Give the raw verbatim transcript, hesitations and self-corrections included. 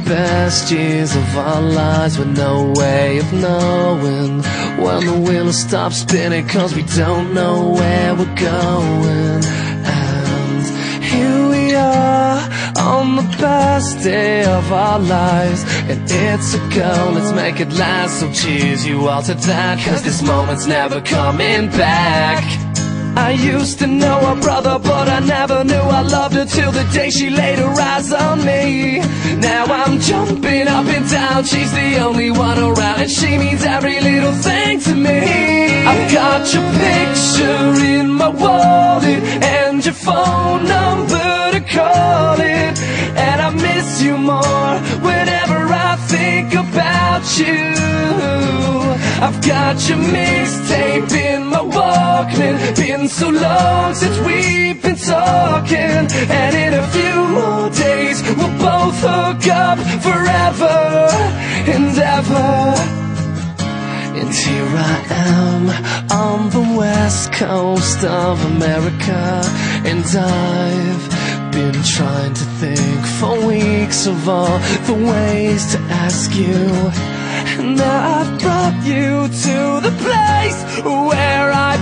best years of our lives with no way of knowing when the wheel stops spinning, cause we don't know where we're going. And here we are on the best day of our lives, and it's a go, let's make it last. So cheers you all to that, cause this moment's never coming back. I used to know her brother, but I never knew I loved her till the day she laid her eyes on me. Now I'm jumping up and down, she's the only one around, and she means every little thing to me. I've got your picture in my wallet and your phone number to call it, and I miss you more whenever I think about you. I've got your mixtape in my Walkman, been so long since we've been talking, and in a few more days we'll both hook up forever and ever. And here I am on the west coast of America, and I've been trying to think for weeks of all the ways to ask you. And now I've brought you to the place where I